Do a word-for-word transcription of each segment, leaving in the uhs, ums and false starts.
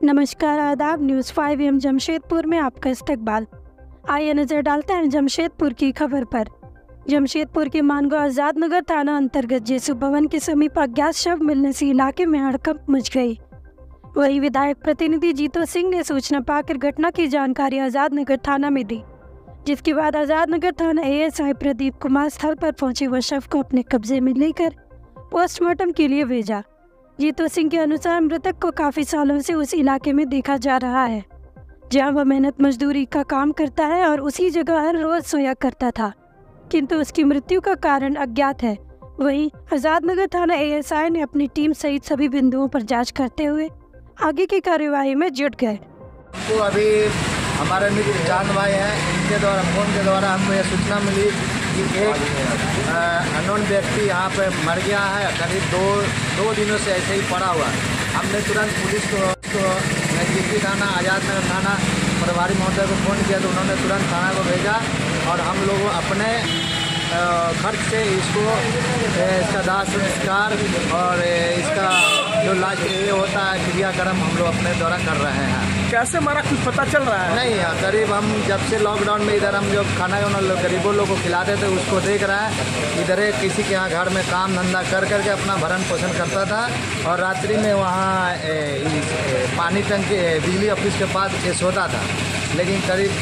नमस्कार, आदाब। News five M Jamshedpur में आपका इस्तकबाल। आइए नज़र डालते हैं जमशेदपुर की खबर पर। जमशेदपुर के मानगांव आज़ाद नगर थाना अंतर्गत जेसु भवन के समीप अज्ञात शव मिलने से इलाके में हड़कंप मच गई। वहीं विधायक प्रतिनिधि जीतो सिंह ने सूचना पाकर घटना की जानकारी आज़ाद नगर थाना में दी, जिसके बाद आज़ाद नगर थाना एएसआई प्रदीप कुमार स्थल पर पहुंचे व शव को अपने कब्जे में लेकर पोस्टमार्टम के लिए भेजा। जीतो सिंह के अनुसार मृतक को काफ़ी सालों से उस इलाके में देखा जा रहा है जहां वह मेहनत मजदूरी का काम करता है और उसी जगह हर रोज सोया करता था, किंतु उसकी मृत्यु का कारण अज्ञात है। वहीं आज़ाद नगर थाना एएसआई ने अपनी टीम सहित सभी बिंदुओं पर जांच करते हुए आगे की कार्यवाही में जुट गए। तो अभी हमारे मित्र चांद भाई हैं, इनके द्वारा फोन के द्वारा हमको यह सूचना मिली कि एक अननोन व्यक्ति यहाँ पे मर गया है। करीब दो दो दिनों से ऐसे ही पड़ा हुआ है। हमने तुरंत पुलिस को, को नजदीकी थाना आज़ाद नगर थाना प्रभारी महोदय को फ़ोन किया तो उन्होंने तुरंत थाना को भेजा और हम लोग अपने खर्च से इसको इसका दाह संस्कार और इसका जो लास्ट ये होता है क्रियाक्रम हम लोग अपने द्वारा कर रहे हैं। कैसे हमारा कुछ पता चल रहा है? नहीं, करीब हम जब से लॉकडाउन में इधर हम जो खाना गरीबों लोग को खिलाते थे उसको देख रहा है। इधर किसी के यहाँ घर में काम धंधा कर करके अपना भरण पोषण करता था और रात्रि में वहाँ पानी टंकी बिजली ऑफिस के पास ये सोता था। लेकिन करीब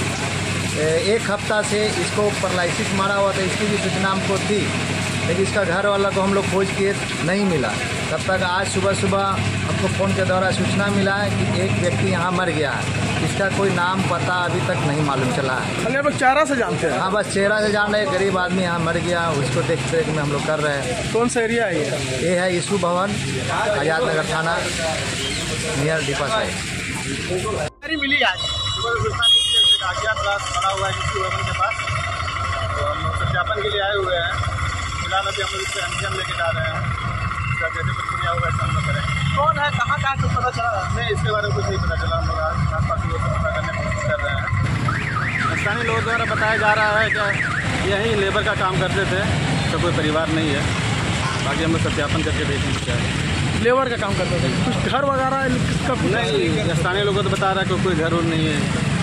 एक हफ्ता से इसको पैरालिसिस मारा हुआ था, इसकी भी सूचना हमको थी, लेकिन इसका घर वाला को हम लोग खोज किए नहीं मिला। तब तक आज सुबह सुबह हमको फ़ोन के द्वारा सूचना मिला है कि एक व्यक्ति यहाँ मर गया है। इसका कोई नाम पता अभी तक नहीं मालूम चला है। हम लोग चेहरा से जानते हैं? हाँ, बस चेहरा से जान रहे। गरीब आदमी यहाँ मर गया, उसको देख देख में हम लोग कर रहे हैं। कौन सा एरिया है ये? ये है जेसु भवन, आज़ाद नगर थाना, नियर डीपा साइड। मिली आज अज्ञात रात पड़ा हुआ है जेसु भवन के पास, तो हम लोग सत्यापन के लिए आए हुए हैं। फिलहाल अभी हम लोग इससे एमजीएम लेके जा रहे हैं। इसका जैसे प्रक्रिया होगा ऐसा हम लोग करेंगे। कौन है, कहाँ कहाँ कुछ पता चला? नहीं, इसके बारे में कुछ नहीं पता चला। हम लोग आस पास लोगों से पता करने की कोशिश कर रहे हैं। स्थानीय लोगों द्वारा बताया जा रहा है कि यही लेबर का काम करते थे, तो कोई परिवार नहीं है। बाकी हम लोग सत्यापन करके देखेंगे क्या है। लेबर का काम करते थे, कुछ घर वगैरह किसका? नहीं, स्थानीय लोगों तो बता रहा है कि कोई घर और नहीं है।